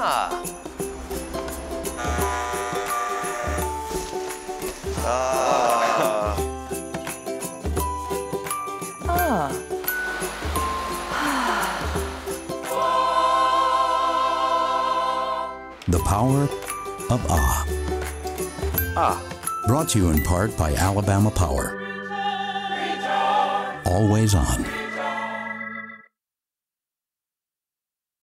The Power of Ah. Brought to you in part by Alabama Power. Always on.